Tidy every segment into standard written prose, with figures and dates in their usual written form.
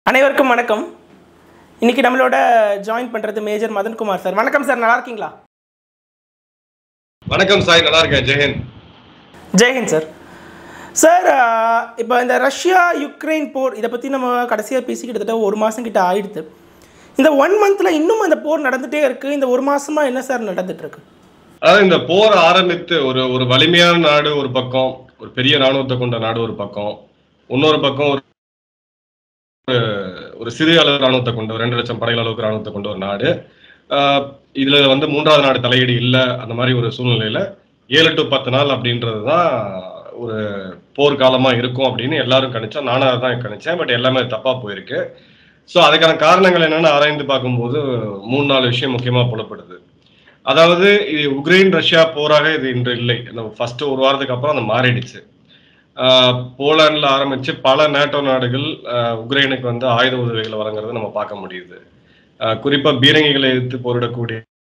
அனைவருக்கும் வணக்கம். இன்னைக்கு நம்மளோட ஜாயின் பண்றது மேஜர் மதன் குமார் சார். வணக்கம் சார், நல்லா இருக்கீங்களா? வணக்கம் சாய், நல்லா இருக்கேன். ஜெயஹிந்த். ஜெயஹிந்த் சார். சார், இப்போ இந்த ரஷ்யா யுக்ரைன் போர் இதை பற்றி நம்ம கடைசியாக பேசி கிட்டத்தட்ட ஒரு மாதம் கிட்ட ஆயிடுது. இந்த 1 மந்த்தில் இன்னும் அந்த போர் நடந்துகிட்டே இருக்குது. இந்த ஒரு மாதமாக என்ன சார் நடந்துட்டுருக்கு? அதாவது இந்த போர் ஆரம்பித்து ஒரு வலிமையான நாடு ஒரு பக்கம், ஒரு பெரிய இராணுவத்தை கொண்ட நாடு ஒரு பக்கம், இன்னொரு பக்கம் ஒரு சிறிய அளவு இராணுவத்தை கொண்ட 2 லட்சம் படைகள் அளவுக்கு இராணுவத்தை கொண்ட ஒரு நாடு. இதுல மூன்றாவது நாடு தலையீடு இல்லை. அந்த மாதிரி ஒரு சூழ்நிலையில 7 to 10 நாள் அப்படின்றது தான் ஒரு போர்க்காலமா இருக்கும் அப்படின்னு எல்லாரும் கணிச்சோம். நானும் அதான் கணிச்சேன். பட் எல்லாமே தப்பா போயிருக்கு. ஸோ அதுக்கான காரணங்கள் என்னன்னு ஆராய்ந்து பார்க்கும்போது 3-4 விஷயம் முக்கியமா புலப்படுது. அதாவது இது உக்ரைன் ரஷ்யா போராக இது இன்று இல்லை. ஃபர்ஸ்ட் ஒரு வாரத்துக்கு அப்புறம் அது மாறிடுச்சு. போலாண்ட்ல ஆரம்பிச்சு பல நேட்டோ நாடுகள் உக்ரைனுக்கு ஆயுத உதவிகளை வழங்குறதை நம்ம பார்க்க முடியுது. குறிப்பா பீரங்கிகளை எதிர்த்து போரிடக்கூடிய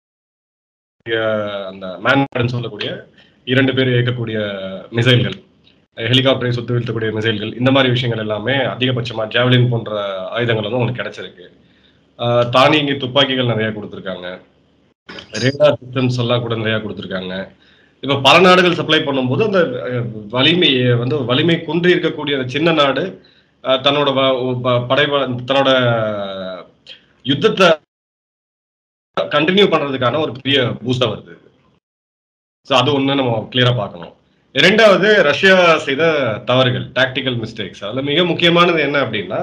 அந்த மேன்ஹேட்டன் சொல்லக்கூடிய 2 பேர் இயக்கக்கூடிய மிசைல்கள், ஹெலிகாப்டரை சுட்டு வீழ்த்தக்கூடிய மிசைல்கள், இந்த மாதிரி விஷயங்கள் எல்லாமே அதிகபட்சமா ஜாவலின் போன்ற ஆயுதங்கள் உங்களுக்கு கிடைச்சிருக்கு. தானியங்கி துப்பாக்கிகள் நிறைய கொடுத்துருக்காங்க. ரேடார் சிஸ்டம்ஸ் எல்லாம் கூட நிறைய கொடுத்துருக்காங்க. இப்ப பல நாடுகள் சப்ளை பண்ணும்போது அந்த வலிமை குன்றி இருக்கக்கூடிய அந்த சின்ன நாடு தன்னோட தன்னோட யுத்தத்தை கண்டினியூ பண்றதுக்கான ஒரு பெரிய பூஸ்டா வருது. ஸோ அது ஒண்ணு நம்ம கிளியரா பார்க்கணும். 2வது, ரஷ்யா செய்த தவறுகள், டாக்டிக்கல் மிஸ்டேக்ஸ். அதுல மிக முக்கியமானது என்ன அப்படின்னா,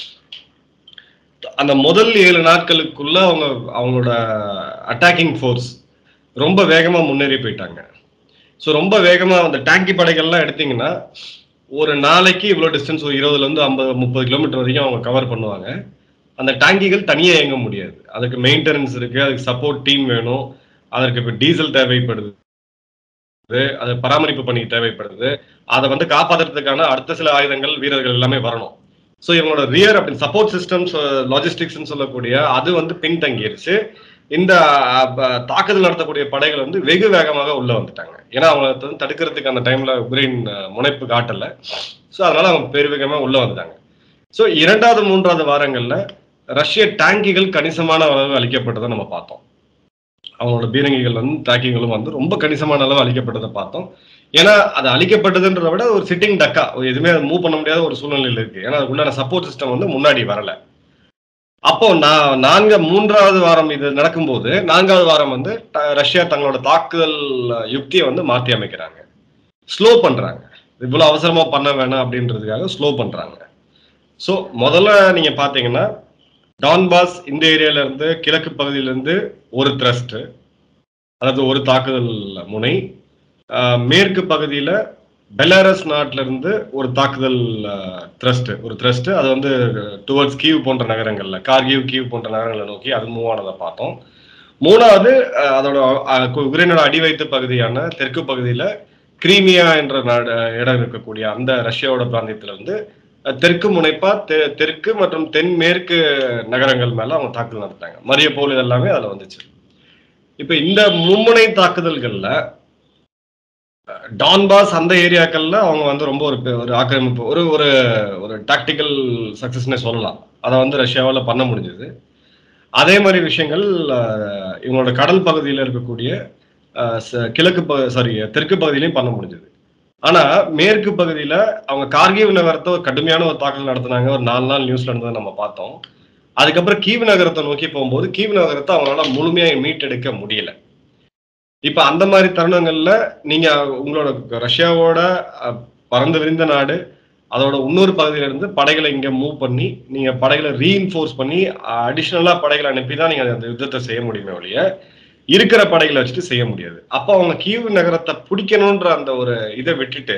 அந்த முதல் 7 நாட்களுக்குள்ள அவங்களோட அட்டாக்கிங் ஃபோர்ஸ் ரொம்ப வேகமா முன்னேறி போயிட்டாங்க. ஸோ ரொம்ப வேகமா அந்த டேங்கி படைகள்லாம் எடுத்தீங்கன்னா ஒரு நாளைக்கு இவ்வளோ டிஸ்டன்ஸ், ஒரு 20 to 50-30 கிலோமீட்டர் வரைக்கும் அவங்க கவர் பண்ணுவாங்க. அந்த டேங்கிகள் தனியாக இயங்க முடியாது. அதுக்கு மெயின்டெனன்ஸ் இருக்கு, அதுக்கு சப்போர்ட் டீம் வேணும், அதற்கு இப்போ டீசல் தேவைப்படுது, அதை பராமரிப்பு பண்ணி தேவைப்படுது, அதை காப்பாற்றுறதுக்கான அடுத்த சில ஆயுதங்கள் வீரர்கள் எல்லாமே வரணும். ஸோ இவங்களோட ரியர் அப்படி சப்போர்ட் சிஸ்டம்ஸ், லாஜிஸ்டிக்ஸ்ன்னு சொல்லக்கூடிய அது பின்தங்கிருச்சு. இந்த தாக்குதல் நடத்தக்கூடிய படைகள் வெகு வேகமாக உள்ள வந்துட்டாங்க. ஏன்னா அவங்க தடுக்கிறதுக்கு அந்த டைம்ல உக்ரைன் முனைப்பு காட்டல. ஸோ அதனால அவங்க பெருவேகமாக உள்ள வந்துட்டாங்க. ஸோ 2வது 3வது வாரங்கள்ல ரஷ்ய டேங்கிகள் கணிசமான அளவு அளிக்கப்பட்டதை நம்ம பார்த்தோம். அவங்களோட பீரங்கிகள் டேங்கிகளும் ரொம்ப கணிசமான அளவு அளிக்கப்பட்டதை பார்த்தோம். ஏன்னா அது அளிக்கப்பட்டதுன்றதை விட ஒரு சிட்டிங் டக்கா, எதுவுமே மூவ் பண்ண முடியாத ஒரு சூழ்நிலையில் இருக்கு. ஏன்னா அதுக்குண்டான சப்போர்ட் சிஸ்டம் முன்னாடி வரல. அப்போ 3வது வாரம் இது நடக்கும்போது 4வது வாரம் ரஷ்யா தங்களோட தாக்குதல் யுக்தியை மாற்றி அமைக்கிறாங்க, ஸ்லோ பண்றாங்க. இவ்வளவு அவசரமா பண்ண வேணாம் அப்படின்றதுக்காக ஸ்லோ பண்றாங்க. ஸோ முதல்ல நீங்க பாத்தீங்கன்னா, டான்பாஸ் இந்த ஏரியால இருந்து கிழக்கு பகுதியில இருந்து ஒரு த்ரஸ்ட், அதாவது ஒரு தாக்குதல் முனை, மேற்கு பகுதியில பெலாரஸ் நாட்டில இருந்து ஒரு தாக்குதல் ஒரு த்ரஸ்ட், அது டுவர்ட்ஸ் கீவ் போன்ற நகரங்கள்ல, கீவ் போன்ற நகரங்களை நோக்கி அது மூவ் ஆனதை பார்த்தோம். 3வது, அதோட உக்ரைனோட அடிவைத்து பகுதியான தெற்கு பகுதியில கிரீமியா என்ற இடம் இருக்கக்கூடிய அந்த ரஷ்யாவோட பிராந்தியத்துல தெற்கு முனைப்பா தெற்கு மற்றும் தென்மேற்கு நகரங்கள் மேல அவங்க தாக்குதல் நடத்தாங்க. மரியபோல் இதெல்லாமே அதுல வந்துச்சு. இப்ப இந்த மும்முனை தாக்குதல்கள்ல டான்பாஸ் அந்த ஏரியாக்கள்ல அவங்க ரொம்ப ஒரு ஆக்கிரமிப்பு, ஒரு டாக்டிக்கல் சக்சஸ்னே சொல்லலாம். அதை ரஷ்யாவால பண்ண முடிஞ்சது. அதே மாதிரி விஷயங்கள் இவங்களோட கடல் பகுதியில இருக்கக்கூடிய தெற்கு பகுதியிலையும் பண்ண முடிஞ்சது. ஆனா மேற்கு பகுதியில அவங்க கார்கிவ் நகரத்தை ஒரு கடுமையான ஒரு தாக்குதல் நடத்தினாங்க. ஒரு 4 நாள் நியூஸ்ல இருந்ததை நம்ம பார்த்தோம். அதுக்கப்புறம் கீவ் நகரத்தை நோக்கி போகும்போது கீவ் நகரத்தை அவங்களால முழுமையாக மீட்டெடுக்க முடியல. இப்ப அந்த மாதிரி தருணங்கள்ல நீங்க உங்களோட ரஷ்யாவோட பறந்து விரிந்த நாடு, அதோட இன்னொரு பகுதியில இருந்து படைகளை இங்க மூவ் பண்ணி, நீங்க படைகளை ரீஇன்ஃபோர்ஸ் பண்ணி அடிஷனலா படைகளை அனுப்பிதான் நீங்க அந்த யுத்தத்தை செய்ய முடியுமே ஒழிய இருக்கிற படைகளை வச்சுட்டு செய்ய முடியாது. அப்ப அவங்க கீவ் நகரத்தை பிடிக்கணும்ன்ற அந்த ஒரு இதை விட்டுட்டு,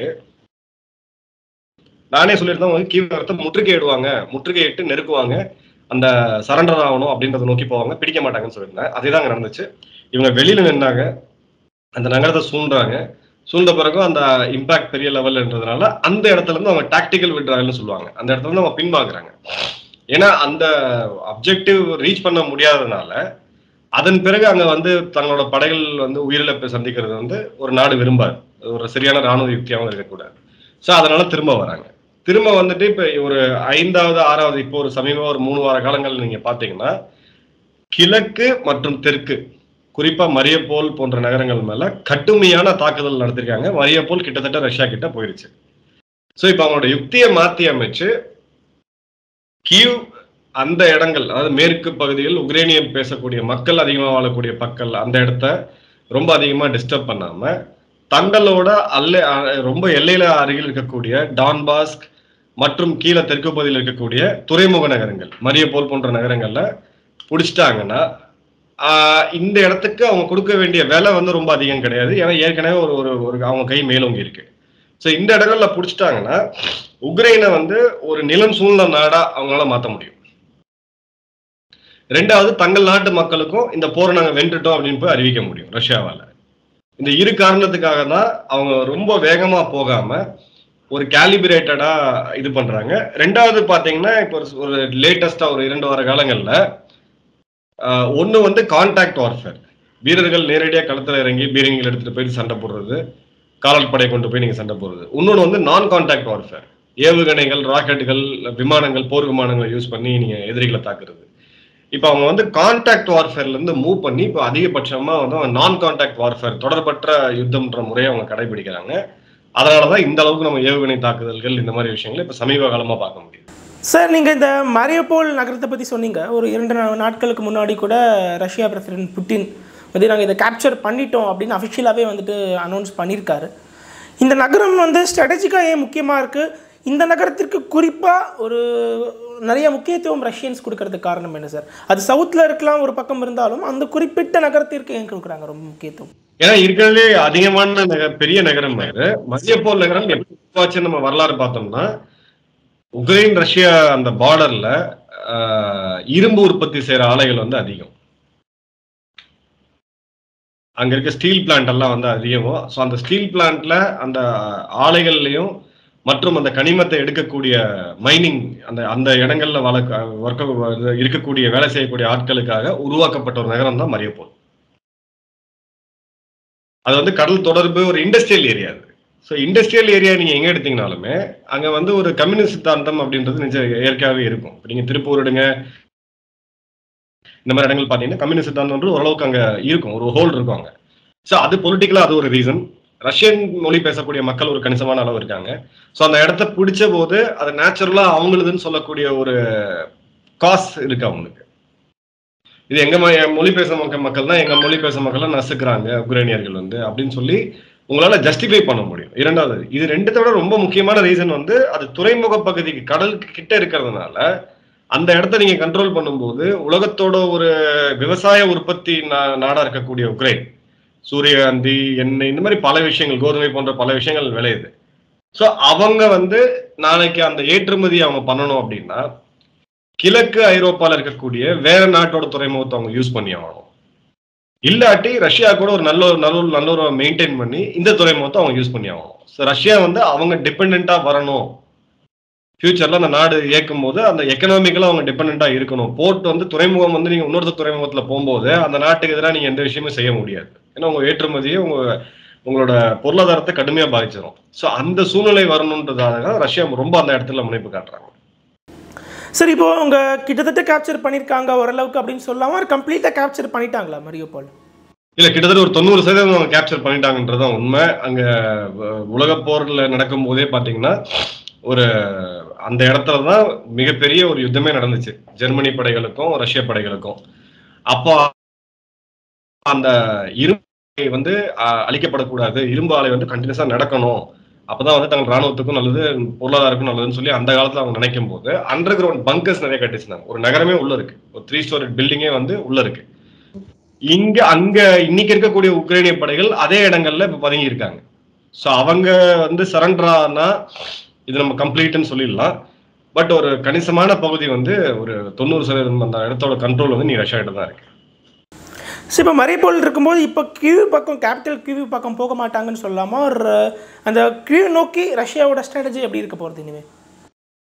நானே சொல்லியிருந்தேன், கீவ் நகரத்தை முற்றுகையிட்டு நெருக்குவாங்க, அந்த சரண்டர் ஆகணும் அப்படின்றத நோக்கி போவாங்க, பிடிக்க மாட்டாங்கன்னு சொல்லியிருந்தேன். அதேதாங்க நடந்துச்சு. இவங்க வெளியில நின்றாங்க, அந்த நகரத்தை சூழ்ந்த பிறகு அந்த இம்பாக்ட் பெரிய லெவல்ன்றதுனால அந்த இடத்துல இருந்து அவங்க டாக்டிக்கல் விட்ராயல்னு சொல்லுவாங்க, அந்த இடத்துல இருந்து அவங்க பின்வாங்குறாங்க. ஏன்னா அந்த அப்ஜெக்டிவ் ரீச் பண்ண முடியாததுனால அதன் பிறகு அங்க தங்களோட படைகள் உயிரிழப்பை சந்திக்கிறது ஒரு நாடு விரும்பாது. ஒரு சரியான ராணுவ யுக்தியாகவும் இருக்கக்கூடாது. ஸோ அதனால திரும்ப வராங்க. திரும்ப வந்துட்டு இப்ப ஒரு 5வது 6வது இப்போ ஒரு சமீபம் ஒரு 3 வார காலங்கள் நீங்க பாத்தீங்கன்னா கிழக்கு மற்றும் தெற்கு குறிப்பா மரியப்போல் போன்ற நகரங்கள் மேல கடுமையான தாக்குதல் நடத்திருக்காங்க. மரியப்போல் கிட்டத்தட்ட ரஷ்யா கிட்ட போயிருச்சு. சோ இப்ப அவங்களோட யுக்தியை மாத்தி அமைச்சு கீவ் அந்த இடங்கள், அதாவது மேற்கு பகுதியில் உக்ரைனியம் பேசக்கூடிய மக்கள் அதிகமா வாழக்கூடிய மக்கள் அந்த இடத்த ரொம்ப அதிகமா டிஸ்டர்ப் பண்ணாம தங்களோட ரொம்ப எல்லையில அருகில் இருக்கக்கூடிய டான்பாஸ்க் மற்றும் கீழே தெற்கு பகுதியில் இருக்கக்கூடிய துறைமுக நகரங்கள் மரியப்போல் போன்ற நகரங்கள்ல பிடிச்சிட்டாங்கன்னா இந்த இடத்துக்கு அவங்க கொடுக்க வேண்டிய விலை வந்து ரொம்ப அதிகம் கிடையாது. ஏன்னா ஏற்கனவே ஒரு ஒரு அவங்க கை மேலோங்கி இருக்கு. ஸோ இந்த இடங்கள்ல பிடிச்சிட்டாங்கன்னா உக்ரைனை வந்து ஒரு நிலம் சூழ்ந்த நாடா அவங்களால மாற்ற முடியும். ரெண்டாவது, தங்கள் நாட்டு மக்களுக்கும் இந்த போரை நாங்க வென்றுட்டோம் அப்படின்னு போய் அறிவிக்க முடியும் ரஷ்யாவால. இந்த இரு காரணத்துக்காக தான் அவங்க ரொம்ப வேகமா போகாம ஒரு கேலிபிரேட்டடா இது பண்றாங்க. ரெண்டாவது பாத்தீங்கன்னா இப்போ ஒரு லேட்டஸ்டா ஒரு 2 வார காலங்கள்ல ஒண்ணு வந்து கான்டாக்ட் வார்ஃபேர், வீரர்கள் நேரடியா களத்துல இறங்கி பீரங்கிகள் எடுத்துட்டு போய் சண்டை போடுறது, காலாட்படை கொண்டு போய் நீங்க சண்டை போடுறது. இன்னொன்னு வந்து நான் கான்டாக்ட் வார்ஃபேர், ஏவுகணைகள், ராக்கெட்டுகள், விமானங்கள், போர் விமானங்களை யூஸ் பண்ணி நீங்க எதிரிகளை தாக்குறது. இப்ப அவங்க வந்து கான்டாக்ட் வார்ஃபேர்ல இருந்து மூவ் பண்ணி இப்போ அதிகபட்சமா வந்து அவங்க நான் கான்டாக்ட் வார்ஃபேர், தொடர்பற்ற யுத்தம்ன்ற முறையை அவங்க கடைபிடிக்கிறாங்க. அதனாலதான் இந்த அளவுக்கு நம்ம ஏவுகணை தாக்குதல்கள் இந்த மாதிரி விஷயங்களை இப்ப சமீப காலமா பார்க்க முடியுது. சார், நீங்கள் இந்த மரியோபோல் நகரத்தை பற்றி சொன்னீங்க. ஒரு 2 நாட்களுக்கு முன்னாடி கூட ரஷ்யா பிரசிடென்ட் புட்டின் வந்து நாங்கள் இதை கேப்சர் பண்ணிட்டோம் அப்படின்னு அஃபிஷியலாகவே வந்துட்டு அனௌன்ஸ் பண்ணியிருக்காரு. இந்த நகரம் வந்து ஸ்ட்ராட்டஜிக்காக ஏன் முக்கியமாக இருக்குது? இந்த நகரத்திற்கு குறிப்பாக ஒரு நிறைய முக்கியத்துவம் ரஷ்யன்ஸ் கொடுக்கறதுக்கு காரணம் என்ன சார்? அது சவுத்தில் இருக்கலாம் ஒரு பக்கம் இருந்தாலும் அந்த குறிப்பிட்ட நகரத்திற்கு ஏன் கொடுக்குறாங்க ரொம்ப முக்கியத்துவம்? ஏன்னா இருக்கிறதுலே அதிகமான பெரிய நகரம் மரியோபோல் நகரம். எப்படி நம்ம வரலாறு பார்த்தோம்னா உக்ரைன் ரஷ்யா அந்த பார்டர்ல இரும்பு உற்பத்தி செய்யற ஆலைகள் வந்து அதிகம். அங்க இருக்க ஸ்டீல் பிளான்ட் எல்லாம் வந்து அதிகம். ஸோ அந்த ஸ்டீல் பிளான்ட்ல அந்த ஆலைகள்லையும் மற்றும் அந்த கனிமத்தை எடுக்கக்கூடிய மைனிங் அந்த அந்த இடங்கள்ல இருக்கக்கூடிய வேலை செய்யக்கூடிய ஆட்களுக்காக உருவாக்கப்பட்ட ஒரு நகரம் தான் மரியோபோல். அது வந்து கடல் தொடர்பு, ஒரு industrial area. So industrial area நீங்க எங்க எடுத்தீங்கனாலுமே அங்க வந்து ஒரு கம்யூனிஸ்ட் சித்தாந்தம் அப்படின்றது நிச்சயம் இயற்கையாகவே இருக்கும். இப்போ நீங்க திருப்பூர் எடுங்க, இந்த மாதிரி இடங்கள் பார்த்தீங்கன்னா கம்யூனிஸ்ட் சித்தாந்தம் ஓரளவுக்கு அங்க இருக்கும், ஒரு ஹோல்ட் இருக்கும் அங்க. ஸோ அது பொலிட்டிக்கலா அது ஒரு ரீசன். ரஷ்யன் மொழி பேசக்கூடிய மக்கள் ஒரு கணிசமான அளவு இருக்காங்க. ஸோ அந்த இடத்த பிடிச்ச போது அது நேச்சுரலா அவங்களுதுன்னு சொல்லக்கூடிய ஒரு காஸ் இருக்கு அவங்களுக்கு. இது எங்க மொழி பேச மக்கள் தான், எங்க மொழி பேச மக்கள் நசுக்கிறாங்க உக்ரைனியர்கள் வந்து அப்படின்னு சொல்லி உங்களால ஜஸ்டிஃபை பண்ண முடியும். இரண்டாவது, இது ரெண்டுத்தை விட ரொம்ப முக்கியமான ரீசன் வந்து அது துறைமுக பகுதிக்கு கடலுக்கு கிட்ட இருக்கிறதுனால அந்த இடத்த நீங்க கண்ட்ரோல் பண்ணும்போது உலகத்தோட ஒரு விவசாய உற்பத்தி நாடா இருக்கக்கூடிய உக்ரைன் சூரியகாந்தி, எண்ணெய், இந்த மாதிரி பல விஷயங்கள், கோதுமை போன்ற பல விஷயங்கள் விளையுது. ஸோ அவங்க வந்து நாளைக்கு அந்த ஏற்றுமதி அவங்க பண்ணணும் அப்படின்னா கிழக்கு ஐரோப்பால இருக்கக்கூடிய வேற நாட்டோட துறைமுகத்தை அவங்க யூஸ் பண்ணி ஆகணும். இல்லாட்டி ரஷ்யா கூட ஒரு நல்ல ஒரு மெயின்டைன் பண்ணி இந்த துறைமுகத்தை அவங்க யூஸ் பண்ணி ஆகணும். ஸோ ரஷ்யா வந்து அவங்க டிபெண்டா வரணும். ஃபியூச்சர்ல அந்த நாடு இயக்கும் போது அந்த எக்கனாமிக்கலா அவங்க டிபெண்டா இருக்கணும். போர்ட் வந்து துறைமுகம் வந்து நீங்க இன்னொரு துறைமுகத்துல போகும்போது அந்த நாட்டுக்கு எதிராக நீங்க எந்த விஷயமும் செய்ய முடியாது. ஏன்னா உங்க ஏற்றுமதியை உங்களோட பொருளாதாரத்தை கடுமையா பாதிச்சிடும். ஸோ அந்த சூழ்நிலை வரணுன்றதாக ரஷ்யா ரொம்ப அந்த இடத்துல முனைப்பு காட்டுறாங்க. சரி, இப்போ அவங்க கிட்டத்தட்ட கேப்சர் பண்ணியிருக்காங்க ஓரளவுக்கு அப்படின்னு சொல்லாம கம்ப்ளீட்டா கேப்சர் பண்ணிட்டாங்களா மரியோபோல்? இல்ல, கிட்டத்தட்ட ஒரு 90% அவங்க கேப்சர் பண்ணிட்டாங்கன்றதான் உண்மை. அங்க உலக போர்ல நடக்கும் போதே பாத்தீங்கன்னா ஒரு அந்த இடத்துலதான் மிகப்பெரிய ஒரு யுத்தமே நடந்துச்சு ஜெர்மனி படைகளுக்கும் ரஷ்ய படைகளுக்கும். அப்போ அந்த இரும்பு வந்து அழிக்கப்படக்கூடாது, இரும்பு ஆலை வந்து கண்டினியூஸா நடக்கணும், அப்பதான் வந்து தங்கள் ராணுவத்துக்கும் நல்லது, பொருளாதாரத்துக்கும் நல்லதுன்னு சொல்லி அந்த காலத்துல அவங்க நினைக்கும் போது அண்டர் கிரவுண்ட் பங்கர்ஸ் நிறைய கட்டிச்சிருந்தாங்க. ஒரு நகரமே உள்ள இருக்கு, ஒரு 3 ஸ்டோரி பில்டிங்கே வந்து உள்ள இருக்கு. அங்க இன்னைக்கு இருக்கக்கூடிய உக்ரைனிய படைகள் அதே இடங்கள்ல இப்ப பதுங்கி இருக்காங்க. ஸோ அவங்க வந்து சரண்டர் ஆனா இது நம்ம கம்ப்ளீட்னு சொல்லிடலாம். பட் ஒரு கணிசமான பகுதி வந்து ஒரு 90% அந்த இடத்தோட கண்ட்ரோல் வந்து நீ ரஷ்யா கிட்ட தான் இருக்கு. சரி, இப்போ மரியோபோல் இருக்கும்போது இப்போ கியூ பக்கம், கேபிட்டல் கியூ பக்கம் போக மாட்டாங்கன்னு சொல்லாமா? ஒரு அந்த கியூ நோக்கி ரஷ்யாவோட ஸ்ட்ராட்டஜி எப்படி இருக்க போறது இனிமே?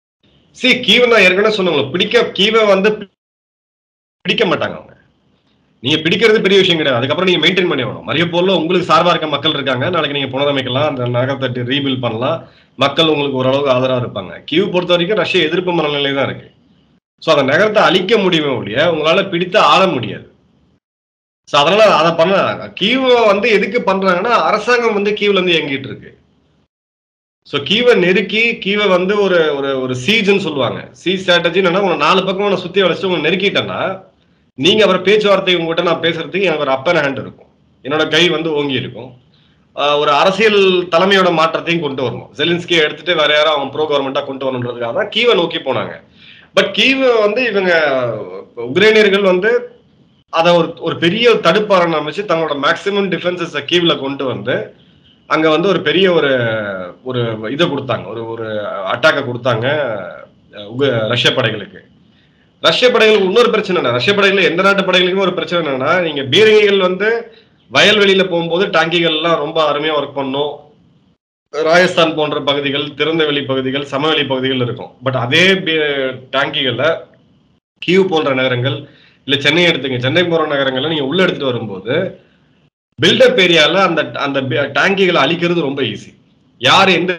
கீவை நான் ஏற்கனவே சொன்னவங்க கீவை வந்து பிடிக்க மாட்டாங்க அவங்க. நீங்க பிடிக்கிறது பெரிய விஷயம் கிடையாது. அதுக்கப்புறம் நீங்க மெயின்டைன் பண்ணி ஆகணும். மரியாப்போர்ல உங்களுக்கு சார்பா இருக்க மக்கள் இருக்காங்க. நாளைக்கு நீங்க புனரமைக்கலாம், அந்த நகரத்தை ரீபில்ட் பண்ணலாம். மக்கள் உங்களுக்கு ஓரளவுக்கு ஆதரவா இருப்பாங்க. கீவ் பொறுத்த வரைக்கும் ரஷ்யா எதிர்ப்பு மனநிலை தான் இருக்கு. ஸோ அந்த நகரத்தை அழிக்க முடியுமே ஒழிய உங்களால பிடித்து ஆள முடியாது. ஸோ அதனால அதை பண்ண கீவை வந்து எதுக்கு பண்றாங்கன்னா அரசாங்கம் வந்து கீவ்ல இருந்து இயங்கிட்டு இருக்கு. ஸோ கீவை நெருக்கி கீவை வந்து ஒரு ஒரு ஒரு சீஜ்னு சொல்லுவாங்க. சீஜ் ஸ்ட்ராட்டஜி என்னன்னா உங்க 4 பக்கமும் நான் சுத்தி வளைச்சு உங்களை நெருக்கிட்டேன்னா நீங்க அப்புறம் பேச்சுவார்த்தை உங்ககிட்ட நான் பேசுறதுக்கு எனக்கு ஒரு அப்பர் ஹேண்ட் இருக்கும். என்னோட கை வந்து ஓங்கி இருக்கும். ஒரு அரசியல் தலைமையோட மாற்றத்தையும் கொண்டு வரணும். ஜெலின்ஸ்கியை எடுத்துட்டு வேற யாரும் அவங்க ப்ரோ கவர்மெண்டா கொண்டு வரணுன்றதுக்காக தான் கீவை நோக்கி போனாங்க. பட் கீவ் வந்து இவங்க உக்ரைனியர்கள் வந்து அதை ஒரு பெரிய தடுப்பாரணம் அமைச்சு தங்களோட மேக்சிமம் டிஃபென்சஸ் கீவ்ல கொண்டு வந்து அங்க வந்து ஒரு பெரிய ஒரு ஒரு இதை கொடுத்தாங்க, ஒரு ஒரு அட்டாக்கை கொடுத்தாங்க ரஷ்ய படைகளுக்கு. ரஷ்ய படைகளுக்கு இன்னொரு பிரச்சனை என்ன, ரஷ்ய படைகள் எந்த நாட்டு படைகளுக்குமே ஒரு பிரச்சனை என்னன்னா, நீங்க பீரங்கிகள் வந்து வயல்வெளியில போகும்போது டாங்கிகள் எல்லாம் ரொம்ப அருமையா ஒர்க் பண்ணும். ராஜஸ்தான் போன்ற பகுதிகள், திறந்த வெளி பகுதிகள், சமவெளி பகுதிகள் இருக்கும். பட் அதே டாங்கிகள்ல கீவ் போன்ற நகரங்கள் இல்ல சென்னை எடுத்துங்க, சென்னை போன்ற நகரங்கள்ல நீங்க உள்ள எடுத்துட்டு வரும்போது பில்டப் ஏரியால அந்த அந்த டாங்கிகளை அழிக்கிறது ரொம்ப ஈஸி. யார் எந்த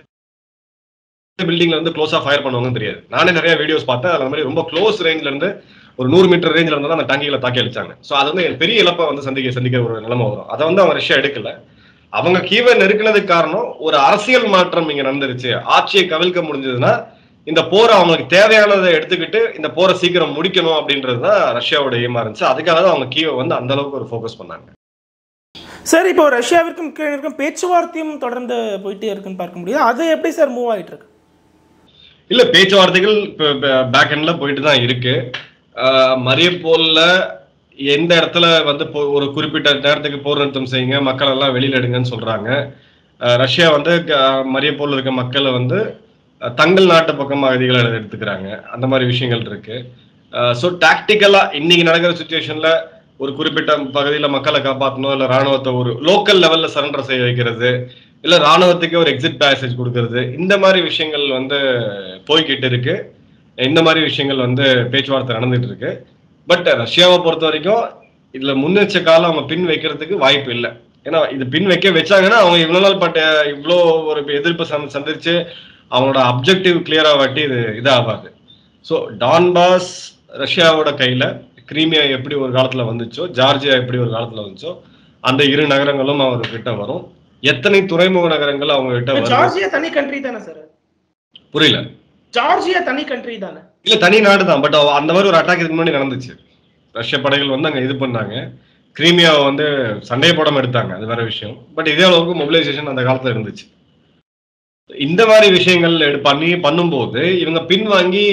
பில்டிங்ல இருந்து க்ளோஸா ஃபயர் பண்ணுவாங்கன்னு தெரியாது. நானே நிறைய வீடியோஸ் பார்த்தேன். அந்த மாதிரி ரொம்ப க்ளோஸ் ரேஞ்ச்ல இருந்து ஒரு 100 மீட்டர் ரேஞ்சில் இருந்தால் அந்த டாங்கிகளை தாக்கி அழிச்சாங்க. ஸோ அது வந்து பெரிய இழப்பை வந்து சந்திக்க ஒரு நிலைமை வரும். அதை வந்து அவங்க ரஷ்யா எடுக்கல. அவங்க கீவை நெருக்கினதுக்கு காரணம் ஒரு அரசியல் மாற்றம் இங்க நடந்துருச்சு. ஆட்சியை கவிழ்க்க முடிஞ்சதுன்னா இந்த போரை அவங்களுக்கு தேவையானதை எடுத்துக்கிட்டு இந்த போரை சீக்கிரம் முடிக்கணும் அப்படின்றதுதான் ரஷ்யாவோட எய்மா இருந்துச்சு. அதுக்காக தான் அவங்க கீவை வந்து அந்த அளவுக்கு ஒரு ஃபோக்கஸ் பண்ணாங்க. சார், இப்போ ரஷ்யாவிற்கும் உக்ரைனிற்கும் பேச்சுவார்த்தையும் தொடர்ந்து போயிட்டே இருக்குன்னு பார்க்க முடியுது. அது எப்படி சார் மூவ் ஆகிட்டு இருக்கு? இல்ல, பேச்சுவார்த்தைகள் பேக் எண்ட்ல போயிட்டு தான் இருக்கு. மரியாப்போர்ல எந்த இடத்துல வந்து ஒரு குறிப்பிட்ட நேரத்துக்கு போர் நிறுத்தம் செய்யுங்க, மக்கள் எல்லாம் வெளியில எடுங்கன்னு சொல்றாங்க. ரஷ்யா வந்து மரியாப்போர்ல இருக்க மக்களை வந்து தங்கள் நாட்டு பக்கம் அகதிகளை எடுத்துக்கிறாங்க. அந்த மாதிரி விஷயங்கள் இருக்கு. ஸோ டாக்டிக்கலா இன்னைக்கு நடக்கிற சுச்சுவேஷன்ல ஒரு குறிப்பிட்ட பகுதியில மக்களை காப்பாற்றணும், இல்ல ராணுவத்தை ஒரு லோக்கல் லெவல்ல சரண்டர் செய்ய வைக்கிறது, இல்ல ராணுவத்துக்கு ஒரு எக்ஸிட் பேசேஜ் கொடுக்கறது, இந்த மாதிரி விஷயங்கள் வந்து போய்கிட்டு இருக்கு. இந்த மாதிரி விஷயங்கள் வந்து பேச்சுவார்த்தை நடந்துட்டு இருக்கு. பட் ரஷ்யாவை பொறுத்த வரைக்கும் இதுல முன்னெச்ச காலம் அவங்க பின் வைக்கிறதுக்கு வாய்ப்பு இல்லை. ஏன்னா இது பின் வச்சாங்கன்னா அவங்க இவ்வளவு நாள் பட்ட இவ்வளோ ஒரு எதிர்ப்பு சந்திச்சு அவங்களோட அப்ஜெக்டிவ் கிளியரா வாட்டி இது இதாகாது. ஸோ டான்பாஸ் ரஷ்யாவோட கையில, கிரீமியா எப்படி ஒரு காலத்துல வந்துச்சோ, ஜார்ஜியா எப்படி ஒரு காலத்துல வந்துச்சோ, அந்த 2 நகரங்களும் அவங்க கிட்ட வரும். எத்தனை துறைமுக நகரங்கள் அவங்க கிட்ட வரும்? ஜார்ஜியா தனி கண்ட்ரி தானே சார்? புரியல. ஜார்ஜியா தனி கண்ட்ரி தானே? இல்ல, தனி நாடு தான். பட் அந்த மாதிரி ஒரு அட்டாக் இதுக்கு முன்னாடி நடந்துச்சு. ரஷ்ய படைகள் வந்து அங்க இது பண்ணாங்க. கிரீமியாவை வந்து சண்டையை போடாம எடுத்தாங்க, அது வேற விஷயம். பட் இதே அளவுக்கு மொபிலைசேஷன் அந்த காலத்துல இருந்துச்சு. இந்த மாதிரி விஷயங்கள் பண்ணும்போது இவங்க பின்வாங்கி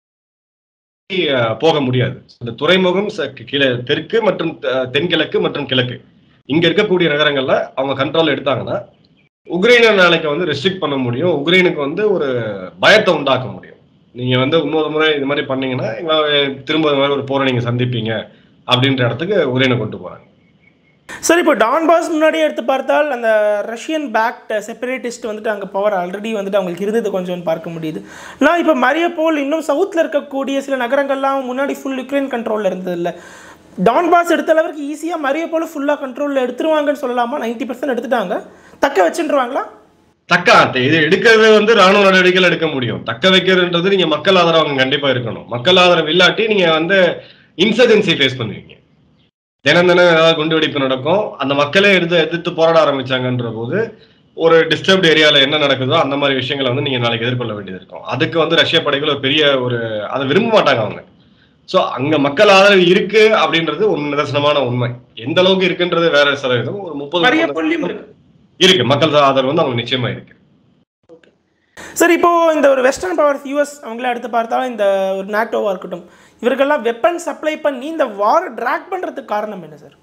போக முடியாது. இந்த துறைமுகம் தெற்கு மற்றும் தென்கிழக்கு மற்றும் கிழக்கு இங்க இருக்கக்கூடிய நகரங்கள்ல அவங்க கண்ட்ரோல் எடுத்தாங்கன்னா உக்ரைனை நாளைக்கு வந்து ரெஸ்ட்ரிக்ட் பண்ண முடியும். உக்ரைனுக்கு வந்து ஒரு பயத்தை உண்டாக்க முடியும். நீங்க வந்து இன்னொரு முறை இது மாதிரி பண்ணீங்கன்னா திரும்ப ஒரு போரை நீங்க சந்திப்பீங்க அப்படின்ற இடத்துக்கு உக்ரைனை கொண்டு போறாங்க. சார், இப்போ டான்பாஸ் முன்னாடியே எடுத்து பார்த்தால் அந்த ரஷ்யன் பேக்ட் செப்பரேட்டிஸ்ட் வந்துட்டு அங்கே பவர் ஆல்ரெடி வந்துட்டு அவங்களுக்கு இருந்தது கொஞ்சம் பார்க்க முடியுது. நான் இப்போ மரியாப்போல் இன்னும் சவுத்தில் இருக்கக்கூடிய சில நகரங்கள்லாம் முன்னாடி ஃபுல் யுக்ரைன் கண்ட்ரோலில் இருந்தது இல்லை. டான்பாஸ் எடுத்த அளவுக்கு ஈஸியாக மரியாப்போல் ஃபுல்லாக கண்ட்ரோலில் எடுத்துருவாங்கன்னு சொல்லலாமா? 90% எடுத்துட்டாங்க. தக்க வச்சுருவாங்களா? இது எடுக்கிறது வந்து ராணுவ நடவடிக்கைகள் எடுக்க முடியும். தக்க வைக்கிறதுன்றது நீங்க மக்கள் ஆதரவு அவங்க கண்டிப்பா இருக்கணும். மக்கள் ஆதரவு இல்லாட்டி நீங்க வந்து இன்சர்ஜென்சி ஃபேஸ் பண்ணுவீங்க. தினம் ஏதாவது குண்டு வெடிப்பு நடக்கும். அந்த மக்களே எதிர்த்து போராட ஆரம்பிச்சாங்கன்ற போது ஒரு டிஸ்டர்ப்ட் ஏரியால என்ன நடக்குதோ அந்த மாதிரி விஷயங்களை வந்து நீங்க நாளைக்கு எதிர்கொள்ள வேண்டியது இருக்கும். அதுக்கு வந்து ரஷ்ய படைகள் ஒரு பெரிய அதை விரும்ப மாட்டாங்க அவங்க. சோ அங்க மக்கள் ஆதரவு இருக்கு அப்படின்றது ஒரு நிதர்சனமான உண்மை. எந்த அளவுக்கு இருக்குன்றது வேற சதவீதம். ஒரு 30% இருக்கு மக்கள் ஆதரவு வந்து அவங்க நிச்சயமா இருக்கு. சார், இப்போ இந்த ஒரு வெஸ்டர்ன் பவர்ஸ் யூஎஸ் அவங்கள எடுத்து பார்த்தாலும் இந்த ஒரு நாட்டோவா இருக்கட்டும், இவர்கள்லாம் வெப்பன் சப்ளை பண்ணி இந்த வாரை டிராக் பண்றதுக்கு காரணம் என்ன சார்?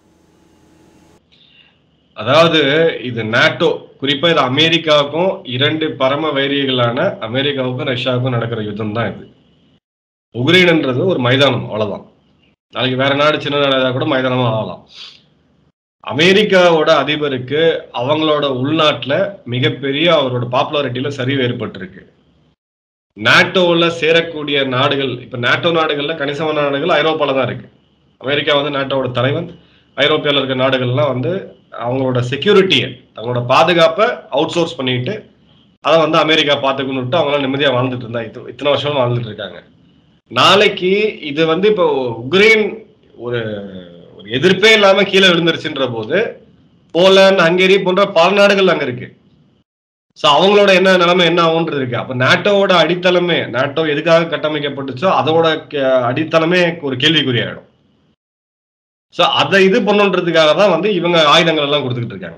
அதாவது இது நாட்டோ, குறிப்பா இது அமெரிக்காவுக்கும் 2 பரம வைரிகளான அமெரிக்காவுக்கும் ரஷ்யாவுக்கும் நடக்கிற யுத்தம் தான் இது. உக்ரைன்ன்றது ஒரு மைதானம், அவ்வளவுதான். நாளைக்கு வேற நாடு சின்ன நாடு கூட மைதானமா ஆகலாம். அமெரிக்காவோட அதிபருக்கு அவங்களோட உள்நாட்டுல மிகப்பெரிய அவரோட பாப்புலாரிட்டியில சரிவு ஏற்பட்டிருக்கு. நாட்டோல சேரக்கூடிய நாடுகள், இப்ப நாட்டோ நாடுகள்ல கணிசமான நாடுகள் ஐரோப்பால தான் இருக்கு. அமெரிக்கா வந்து நாட்டோட தலைவன், ஐரோப்பியாவில் இருக்க நாடுகள்லாம் வந்து அவங்களோட செக்யூரிட்டியை, அவங்களோட பாதுகாப்பை அவுட் சோர்ஸ் பண்ணிட்டு அதை வந்து அமெரிக்கா பார்த்துக்கணுட்டு அவங்களாம் நிம்மதியாக வாழ்ந்துட்டு இருந்தா இத்தனை வருஷம் வாழ்ந்துட்டு இருக்காங்க. நாளைக்கு இது வந்து இப்போ உக்ரைன் ஒரு ஒரு எதிர்ப்பே இல்லாம கீழே விழுந்துருச்சுன்ற போது போலாந்து, ஹங்கேரி போன்ற பல நாடுகள் அங்க இருக்கு. சோ அவங்களோட என்ன நிலைமை என்ன ஆகுன்றது இருக்கு. அப்ப நாட்டோட அடித்தளமே, நாட்டோ எதுக்காக கட்டமைக்கப்பட்டுச்சோ அதோட அடித்தளமே ஒரு கேள்விக்குறியாயிடும். சோ அதை இது பண்ணுன்றதுக்காக தான் வந்து இவங்க ஆயுதங்கள் எல்லாம் கொடுத்துக்கிட்டு இருக்காங்க.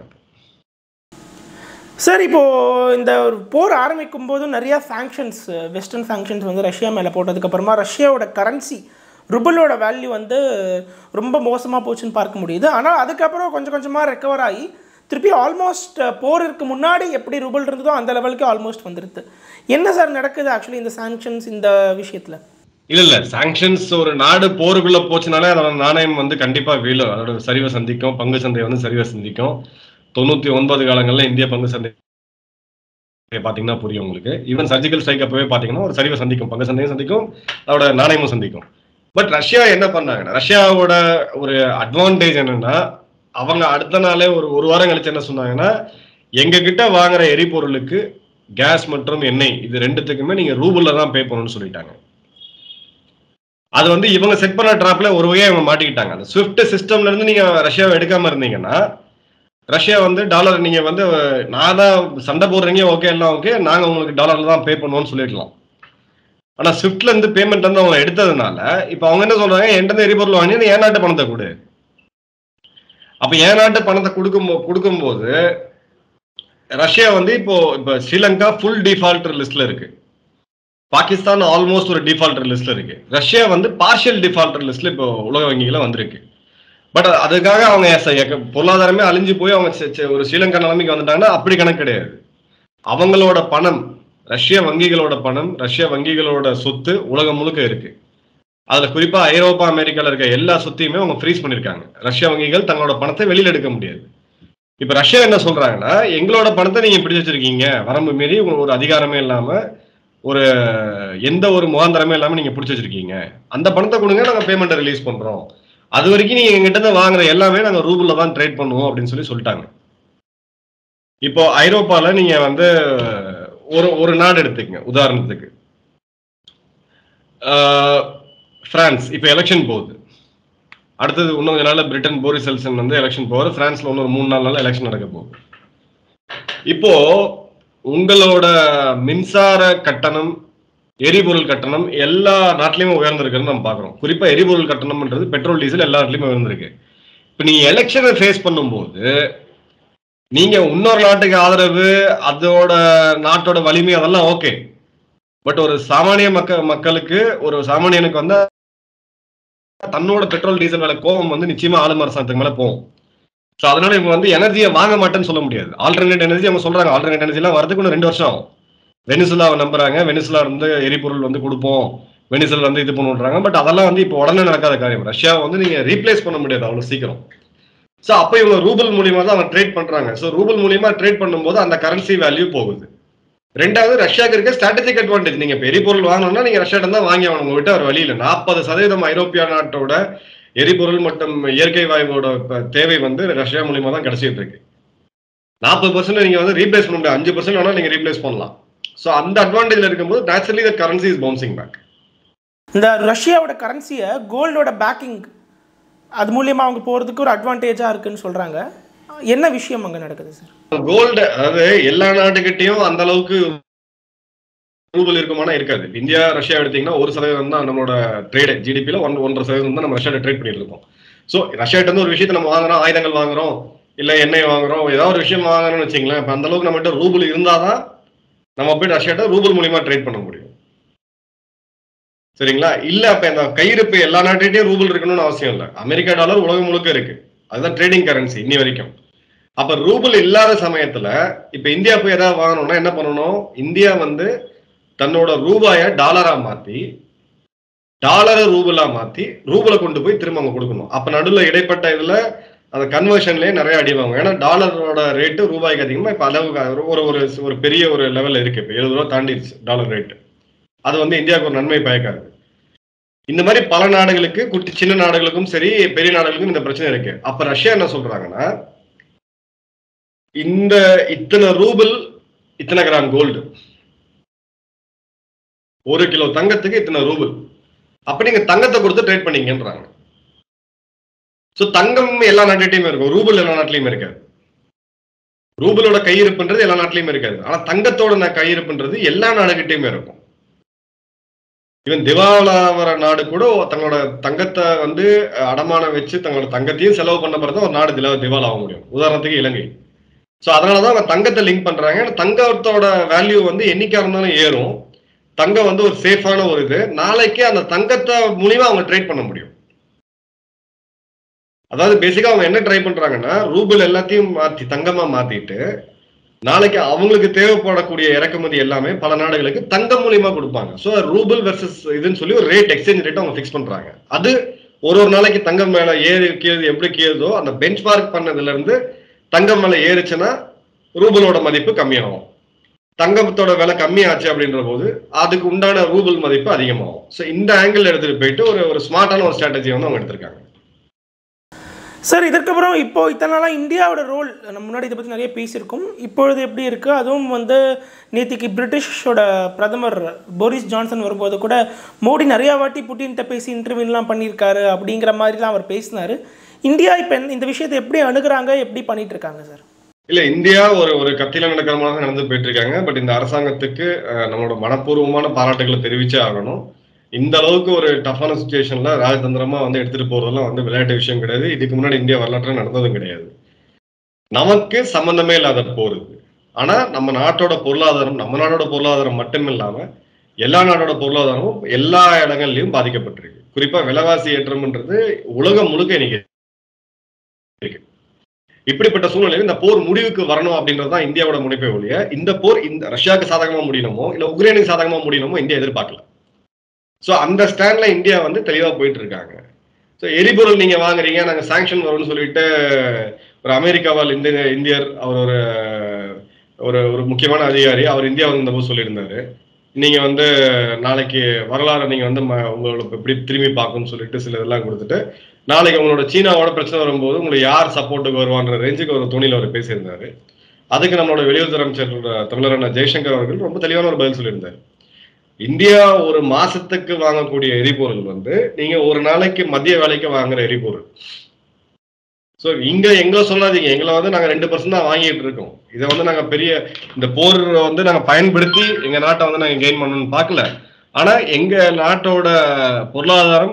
சார் இப்போது இந்த ஒரு போர் ஆரம்பிக்கும் போதும் நிறையா சாங்ஷன்ஸ், வெஸ்டர்ன் சாங்ஷன்ஸ் வந்து ரஷ்யா மேலே போட்டதுக்கப்புறமா ரஷ்யாவோட கரன்சி ருபலோட வேல்யூ வந்து ரொம்ப மோசமாக போச்சுன்னு பார்க்க முடியுது. ஆனால் அதுக்கப்புறம் கொஞ்சம் கொஞ்சமாக ரெக்கவர் ஆகி திருப்பி ஆல்மோஸ்ட் போருக்கு முன்னாடி எப்படி ரூபல் இருந்ததோ அந்த லெவலுக்கு ஆல்மோஸ்ட் வந்துடுது. என்ன சார் நடக்குது ஆக்சுவலி இந்த சாங்ஷன்ஸ் இந்த விஷயத்தில்? இல்ல சாங்ஷன்ஸ் ஒரு நாடு போருக்குள்ள போச்சுனாலே அதோட நாணயம் வந்து கண்டிப்பா வீழும், அதோட சரிவை சந்திக்கும், பங்கு சந்தை வந்து சரிவை சந்திக்கும். 99 காலங்களில் இந்திய பங்கு சந்தை பாத்தீங்கன்னா புரியும் உங்களுக்கு. ஈவன் சர்ஜிக்கல் ஸ்ட்ரைக் அப்பவே பாத்தீங்கன்னா ஒரு சரிவை சந்திக்கும், பங்கு சந்தையும் சந்திக்கும், அதோட நாணயமும் சந்திக்கும். பட் ரஷ்யா என்ன பண்ணாங்கன்னா, ரஷ்யாவோட ஒரு அட்வான்டேஜ் என்னன்னா, அவங்க அடுத்த நாளே ஒரு வாரம் கழிச்சு என்ன சொன்னாங்கன்னா, எங்க கிட்ட வாங்குற எரிபொருளுக்கு கேஸ் மற்றும் எண்ணெய் இது ரெண்டுத்துக்குமே நீங்க ரூபுல்ல தான் பே பண்ணணும்னு சொல்லிட்டாங்க. அது வந்து இவங்க செட் பண்ண டிராப்ல ஒரு வகையா இவங்க மாட்டிக்கிட்டாங்க. அந்த ஸ்விஃப்ட் சிஸ்டம்ல இருந்து நீங்க ரஷ்யாவை எடுக்காம இருந்தீங்கன்னா, ரஷ்யா வந்து டாலர் நீங்க வந்து நான் தான் சண்டை போடுறீங்க, ஓகே எல்லாம் ஓகே, நாங்க உங்களுக்கு டாலர்ல தான் பே பண்ணுவோம்னு சொல்லிடலாம். ஆனா ஸ்விஃப்ட்ல இருந்து பேமெண்ட் வந்து அவங்க எடுத்ததுனால இப்ப அவங்க என்ன சொல்றாங்க, என்கிட்ட எரிபொருள் வாங்கி என் நாட்டு பணத்தை கொடு. அப்ப என் நாட்டு பணத்தை கொடுக்கும்போது ரஷ்யா வந்து இப்போ ஸ்ரீலங்கா ஃபுல் டிஃபால்டர் லிஸ்ட்ல இருக்கு, பாகிஸ்தான் ஆல்மோஸ்ட் ஒரு டிஃபால்டர் லிஸ்ட்ல இருக்கு, ரஷ்யா வந்து பார்ஷியல் டிஃபால்டர் லிஸ்ட்ல இப்போ உலக வங்கிகளை வந்திருக்கு. பட் அதுக்காக அவங்க பொருளாதாரமே அழிஞ்சு போய் அவங்க ஒரு ஸ்ரீலங்கா நிலைமைக்கு வந்துட்டாங்கன்னா அப்படி கணக்கு கிடையாது. அவங்களோட பணம், ரஷ்ய வங்கிகளோட பணம், ரஷ்ய வங்கிகளோட சொத்து உலகம் முழுக்க இருக்கு. அதுல குறிப்பா ஐரோப்பா அமெரிக்கால இருக்க எல்லா சொத்தையுமே அவங்க ஃப்ரீஸ் பண்ணிருக்காங்க. ரஷ்ய வங்கிகள் தங்களோட பணத்தை வெளியில எடுக்க முடியாது. இப்ப ரஷ்யா என்ன சொல்றாங்கன்னா, எங்களோட பணத்தை நீங்க பிடிச்சு வச்சிருக்கீங்க, வரம்பு மீறி ஒரு அதிகாரமே இல்லாம, ஒரு எந்த ஒரு முகாந்திரமே இல்லாம நீங்க பிடிச்சு வச்சிருக்கீங்க, அந்த பணத்தை கொடுங்க, நாங்க பேமெண்ட் ரிலீஸ் பண்றோம், அது வரைக்கும் நீங்க எங்கிட்ட இருந்து வாங்குற எல்லாமே நாங்க ரூபுல்ல தான் ட்ரேட் பண்ணுவோம் அப்படின்னு சொல்லிட்டாங்க. இப்போ ஐரோப்பால நீங்க வந்து ஒரு நாடு எடுத்துக்கங்க உதாரணத்துக்கு, பிரான்ஸ் இப்ப எலெக்ஷன் போகுது, அடுத்தது இன்னும் கொஞ்ச நாள் பிரிட்டன் போரிஸ் எல்சன் வந்து எலெக்ஷன் போவார், பிரான்ஸ்ல இன்னொரு 3-4 நாள் எலெக்ஷன் நடக்க போகுது. இப்போ உங்களோட மின்சார கட்டணம், எரிபொருள் கட்டணம் எல்லா நாட்டிலையுமே உயர்ந்திருக்குன்னு நம்ம பாக்குறோம். குறிப்பா எரிபொருள் கட்டணம்ன்றது பெட்ரோல் டீசல் எல்லா நாட்டிலையுமே உயர்ந்திருக்கு. இப்ப நீங்க எலெக்ஷனை ஃபேஸ் பண்ணும்போது நீங்க இன்னொரு நாட்டுக்கு ஆதரவு, அதோட நாட்டோட வலிமை அதெல்லாம் ஓகே, பட் ஒரு சாமானிய மக்களுக்கு, ஒரு சாமானியனுக்கு வந்து தன்னோட பெட்ரோல் டீசல் மேல கோபம் வந்து நிச்சயமா ஆளும் அரசாங்கத்துக்கு மேல போகும். ஸோ அதனால இவங்க வந்து எனர்ஜியை வாங்க மாட்டேன்னு சொல்ல முடியாது. ஆல்டர்னேட் எனர்ஜி அவங்க சொல்றாங்க, ஆல்டர்னேட் எனர்ஜி எல்லாம் வரதுக்கு இன்னும் 2 வருஷம் ஆகும். வெனிசுலாவை நம்புறாங்க, வெனிசுலா வந்து எரிபொருள் வந்து கொடுப்போம், வெனிசுலா வந்து இது பண்ணுறாங்க. பட் அதெல்லாம் வந்து இப்போ உடனே நடக்காத காரியம். ரஷ்யாவை வந்து நீங்க ரீப்ளேஸ் பண்ண முடியாது அவ்வளவு சீக்கிரம். ஸோ அப்போ இவங்க ரூபல் மூலியமா தான் அவங்க ட்ரேட் பண்றாங்க. ஸோ ரூபல் மூலியமா ட்ரேட் பண்ணும்போது அந்த கரன்சி வேல்யூ போகுது. ரெண்டாவது, ரஷ்யாவுக்கு இருக்க ஸ்ட்ராட்டஜிக் அட்வான்டேஜ், நீங்க எரிபொருள் வாங்கணும்னா நீங்க ரஷ்யாட்ட தான் வாங்கி ஆகணும், உங்ககிட்ட ஒரு வழி இல்லை. 40% ஐரோப்பிய நாட்டோட எரிபொருள் மற்றும் இயற்கை வாயுவோட தேவை வந்து ரஷ்யா மூலியமா தான் கிடைச்சிட்டு இருக்கு. 40% நீங்க வந்து ரீப்ளேஸ் பண்ண முடியாது, 5% வேணா நீங்க ரீப்ளேஸ் பண்ணலாம். ஸோ அந்த அட்வான்டேஜ்ல இருக்கும்போது naturally the currency is bouncing back. இந்த ரஷ்யாவோட கரன்சியை கோல்டோட பேக்கிங் அது மூலியமா அவங்க போறதுக்கு ஒரு அட்வான்டேஜா இருக்குன்னு சொல்றாங்க. என்ன விஷயம் அங்க நடக்குது சார்? கோல்டு, அதாவது எல்லா நாட்டுக்கிட்டையும் அந்த அளவுக்கு ரூபல் இருக்குமானா இருக்காது. இந்தியா ரஷ்யா எடுத்தீங்கன்னா 1% தான் நம்மளோட ட்ரேட், ஜிடிபியில 1.5% தான் நம்ம ரஷ்யாவில் ட்ரேட் பண்ணிட்டு இருக்கோம். ஸோ ரஷ்யாட்ட இருந்து ஒரு விஷயத்தை நம்ம வாங்குறோம், ஆயுதங்கள் வாங்குறோம், இல்ல எண்ணெய் வாங்குறோம், ஏதாவது ஒரு விஷயம் வாங்குறோம்னு வச்சுங்களேன், இப்போ அந்த அளவுக்கு நம்மகிட்ட ரூபல் இருந்தாதான் நம்ம போய் ரஷ்யாட்ட ரூபல் மூலியமா ட்ரேட் பண்ண முடியும். சரிங்களா? இல்ல அப்ப இந்த கையிருப்பு எல்லா நாட்டிட்டையும் ரூபல் இருக்கணும்னு அவசியம் இல்லை. அமெரிக்கா டாலர் உலகம் முழுக்க இருக்கு, அதுதான் ட்ரேடிங் கரன்சி இன்னி வரைக்கும். அப்ப ரூபல் இல்லாத சமயத்துல இப்ப இந்தியா போய் ஏதாவது வாங்கணும்னா என்ன பண்ணணும், இந்தியா வந்து தன்னோட ரூபாய டாலரா மாத்தி, டாலரை ரூபலா மாத்தி, ரூபலை கொண்டு போய் திரும்ப அவங்க கொடுக்கணும். அப்ப நடுவில் இடைப்பட்ட இதுல அந்த கன்வர்ஷன்லயே நிறைய அடிவாங்க. ஏன்னா டாலரோட ரேட்டு ரூபாய்க்கு அதிகமா இப்ப அளவுக்கு ஒரு பெரிய ஒரு லெவல்ல இருக்கு. இப்ப 70 ரூபா தாண்டிடுச்சு டாலர் ரேட்டு. அது வந்து இந்தியாவுக்கு ஒரு நன்மை பயக்காது. இந்த மாதிரி பல நாடுகளுக்கு, குட்டி சின்ன நாடுகளுக்கும் சரி, பெரிய நாடுகளுக்கும் இந்த பிரச்சனை இருக்கு. அப்ப ரஷ்யா என்ன சொல்றாங்கன்னா, இந்த இத்தனை ரூபிள் இத்தனை கிராம் கோல்டு, 1 கிலோ தங்கத்துக்கு இத்தனை ரூபிள், அப்ப நீங்க தங்கத்தை கொடுத்து ட்ரேட் பண்ணீங்கன்றாங்க. சோ தங்கம் எல்லா நாட்டிலையும் இருக்கும், ரூபிள் எல்லா நாட்டிலையும் இருக்காது. ரூபிளோட கையிருப்புன்றது எல்லா நாட்டிலையும் இருக்காது. ஆனா தங்கத்தோட கையிருப்புன்றது எல்லா நாடுகிட்டையுமே இருக்கும். இவன் திவாலாவர நாடு கூட தங்களோட தங்கத்தை வந்து அடமானம் வச்சு தங்களோட தங்கத்தையும் செலவு பண்ண பிறகு ஒரு நாடு திவால் ஆக முடியும். உதாரணத்துக்கு இலங்கை. ஸோ அதனாலதான் அவங்க தங்கத்தை லிங்க் பண்றாங்க. தங்கத்தோட வேல்யூ வந்து என்னைக்கா இருந்தாலும் ஏறும். தங்கம் வந்து ஒரு சேஃபான ஒரு இது. நாளைக்கு அந்த தங்கத்தை மூலியமா அவங்க ட்ரேட் பண்ண முடியும். அதாவது பேசிக்கா அவங்க என்ன ட்ரை பண்றாங்கன்னா, ரூபிள் எல்லாத்தையும் மாத்தி தங்கமா மாத்திட்டு நாளைக்கு அவங்களுக்கு தேவைப்படக்கூடிய இறக்குமதி எல்லாமே பல நாடுகளுக்கு தங்கம் மூலியமா கொடுப்பாங்க. ஸோ ரூபிள் வெர்சஸ் இதுன்னு சொல்லி ஒரு ரேட், எக்ஸ்சேஞ்ச் ரேட் அவங்க ஃபிக்ஸ் பண்றாங்க. அது ஒரு நாளைக்கு தங்கம் மேல ஏறி கீழே எப்படி கீழதோ அந்த பெஞ்ச் மார்க் பண்ணதுல இருந்து தங்கம் மேல ஏறிச்சுன்னா ரூபிளோட மதிப்பு கம்மியாகும். தங்கத்தோட விலை கம்மியாச்சு அப்படின்ற போது அதுக்கு உண்டான ரூபிள் மதிப்பு அதிகமாகும். ஸோ இந்த ஆங்கிள் எடுத்துட்டு போயிட்டு ஒரு ஸ்மார்ட்டான ஒரு ஸ்ட்ராட்டஜி வந்து அவங்க எடுத்திருக்காங்க. சார், இதற்கப்புறம் இப்போ இத்தனை நாளாக இந்தியாவோட ரோல் நம்ம முன்னாடி இதை பற்றி நிறைய பேசியிருக்கோம். இப்பொழுது எப்படி இருக்குது? அதுவும் வந்து நேற்றுக்கு பிரிட்டிஷோட பிரதமர் போரிஸ் ஜான்சன் வரும்போது கூட மோடி நிறையா வாட்டி புட்டின்கிட்ட பேசி இன்டர்வியூலாம் பண்ணியிருக்காரு அப்படிங்கிற மாதிரிலாம் அவர் பேசினார். இந்தியா இப்போ இந்த விஷயத்தை எப்படி அணுகுறாங்க, எப்படி பண்ணிட்டு இருக்காங்க சார்? இல்ல, இந்தியா ஒரு கத்தியில நடக்கிற மாதிரி நடந்து போயிட்டு இருக்காங்க. பட் இந்த அரசாங்கத்துக்கு நம்மளோட மனப்பூர்வமான பாராட்டுகளை தெரிவிச்சே ஆகணும். இந்த அளவுக்கு ஒரு டஃபான சுச்சுவேஷன்ல ராஜதந்திரமா வந்து எடுத்துட்டு போறதெல்லாம் வந்து விளையாட்டு விஷயம் கிடையாது. இதுக்கு முன்னாடி இந்தியா வரலாற்று நடந்ததும் கிடையாது. நமக்கு சம்பந்தமே இல்லாத போர் இது. ஆனா நம்ம நாட்டோட பொருளாதாரம் மட்டும் இல்லாம எல்லா நாட்டோட பொருளாதாரமும் எல்லா இடங்கள்லயும் பாதிக்கப்பட்டிருக்கு. குறிப்பா விலைவாசி ஏற்றம்ன்றது உலகம் முழுக்க இன்னைக்கு இருக்கு. இப்படிப்பட்ட சூழ்நிலையில் இந்த போர் முடிவுக்கு வரணும் அப்படின்றதுதான் இந்தியாவோட முனைப்பே ஒழிய இந்த போர் இந்த ரஷ்யாவுக்கு சாதகமா முடியணுமோ இல்ல உக்ரைனுக்கு சாதகமா முடியணுமோ இந்தியா எதிர்பார்க்கல. சோ அந்த ஸ்டாண்ட்ல இந்தியா வந்து தெளிவா போயிட்டு இருக்காங்க. ஸோ எரிபொருள் நீங்க வாங்குறீங்க, நாங்க சாங்ஷன் வரும்னு சொல்லிட்டு ஒரு அமெரிக்காவால் இந்தியர் அவர் ஒரு முக்கியமான அதிகாரி அவர் இந்தியா வந்து இந்த போது சொல்லியிருந்தாரு, நீங்க வந்து நாளைக்கு வரலாறு நீங்க வந்து உங்களுக்கு எப்படி திரும்பி பார்க்கணும்னு சொல்லிட்டு சில இதெல்லாம் கொடுத்துட்டு நாளைக்கு உங்களோட சீனாவோட பிரச்சனை வரும்போது உங்களுக்கு யார் சப்போர்ட்டுக்கு வருவான்ற ரேஞ்சுக்கு ஒரு துணியில அவர் பேசியிருந்தாரு. அதுக்கு நம்மளோட வெளியுறவுத்துறை அமைச்சர் தமிழரான ஜெய்சங்கர் அவர்கள் ரொம்ப தெளிவான ஒரு பதில் சொல்லியிருந்தார். இந்தியா ஒரு மாசத்துக்கு வாங்கக்கூடிய எரிபொருள் வந்து நீங்க ஒரு நாளைக்கு மதிய வேலைக்கு வாங்குற எரிபொருள். சோ இங்க எங்க சொல்லாதீங்க, எங்களை வந்து நாங்க 2% தான் வாங்கிட்டு இருக்கோம். இதை வந்து நாங்க பெரிய இந்த போர் வந்து நாங்க பயன்படுத்தி எங்க நாட்டை வந்து நாங்க கெயின் பண்ணணும்னு பார்க்கல. ஆனா எங்க நாட்டோட பொருளாதாரம்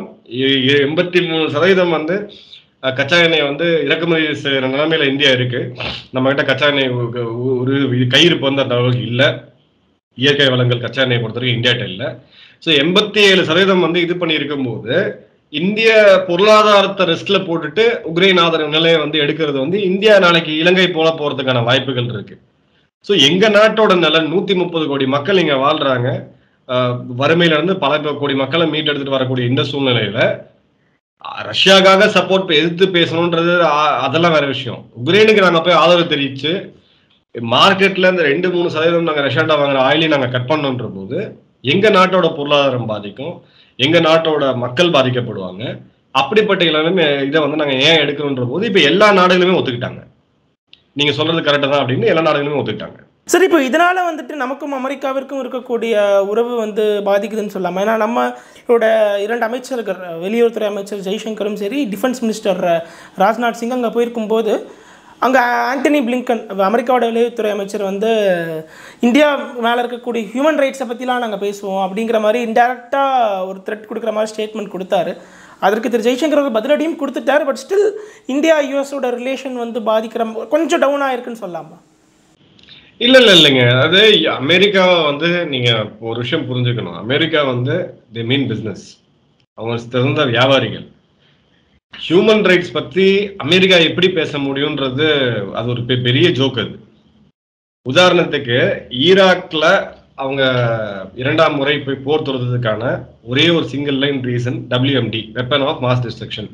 83% வந்து கச்சா எண்ணெய் வந்து இறக்குமதி செய்யற நிலைமையில இந்தியா இருக்கு. நம்ம கிட்ட கச்சா எண்ணெய் ஒரு கையிருப்பு வந்து அந்த அளவுக்கு இல்லை. இயற்கை வளங்கள் கச்சா எண்ணெய் பொறுத்தவரைக்கும் இந்தியாட்ட இல்லை. ஸோ 87% வந்து இது பண்ணி இருக்கும் போது இந்திய பொருளாதாரத்தை ரிஸ்க்ல போட்டுட்டு உக்ரைன் ஆதரவு நிலையை வந்து எடுக்கிறது வந்து இந்தியா நாளைக்கு இலங்கை போல போறதுக்கான வாய்ப்புகள் இருக்கு. ஸோ எங்க நாட்டோட நிலம் 130 கோடி மக்கள் இங்க வாழ்றாங்க. வறுமையில இருந்து பல கோடி மக்களை மீட்டெடுத்துட்டு வரக்கூடிய இந்த சூழ்நிலையில ரஷ்யாக்காக சப்போர்ட் எதிர்த்து பேசணும்ன்றது அதெல்லாம் வேற விஷயம். உக்ரைனுக்கு நாங்க போய் ஆதரவு தெரிவிச்சு மார்க்கெட்ல இந்த 2-3% நாங்க ரஷ்யாட்ட வாங்குற ஆயிலையும் நாங்க கட் பண்ணோன்ற போது எங்க நாட்டோட பொருளாதாரம் பாதிக்கும், எங்க நாட்டோட மக்கள் பாதிக்கப்படுவாங்க. அப்படிப்பட்ட எல்லாருமே இதை வந்து நாங்க ஏன் எடுக்கணும்ன்ற போது இப்ப எல்லா நாடுகளுமே ஒத்துக்கிட்டாங்க. நீங்க சொல்றது கரெக்டா தான் அப்படின்னு எல்லா நாடுகளுமே ஒத்துக்கிட்டாங்க. சரி, இப்போ இதனால வந்துட்டு நமக்கும் அமெரிக்காவிற்கும் இருக்கக்கூடிய உறவு வந்து பாதிக்குதுன்னு சொல்லாம. ஏன்னா நம்மளோட 2 அமைச்சர்கள், வெளியுறவுத்துறை அமைச்சர் ஜெய்சங்கரும் சரி, டிஃபென்ஸ் மினிஸ்டர் ராஜ்நாத் சிங் அங்கே போயிருக்கும்போது அங்கே ஆண்டனி பிளிங்கன் அமெரிக்காவோட வெளியுறவுத்துறை அமைச்சர் வந்து இந்தியா மேலே இருக்கக்கூடிய ஹியூமன் ரைட்ஸை பற்றிலாம் நாங்கள் பேசுவோம் அப்படிங்கிற மாதிரி இன்டெரக்டாக ஒரு த்ரெட் கொடுக்குற மாதிரி ஸ்டேட்மெண்ட் கொடுத்தாரு. அதற்கு திரு ஜெய்சங்கர் அவர்கள் பதிலடியும் கொடுத்துட்டார். பட் ஸ்டில் இந்தியா யூஎஸோட ரிலேஷன் வந்து பாதிக்கிற கொஞ்சம் டவுன் ஆயிருக்குன்னு சொல்லாமா? இல்லைங்க. அது அமெரிக்காவை வந்து நீங்க ஒரு விஷயம் புரிஞ்சுக்கணும். அமெரிக்கா வந்து தி மீன் பிசினஸ், அவங்க சிறந்த வியாபாரிகள். ஹியூமன் ரைட்ஸ் பத்தி அமெரிக்கா எப்படி பேச முடியும்ன்றது அது ஒரு பெரிய ஜோக். அது உதாரணத்துக்கு ஈராக்ல அவங்க 2ஆம் முறை போய் போர் தொடுறதுக்கான ஒரே ஒரு single line reason WMD, weapon of mass destruction.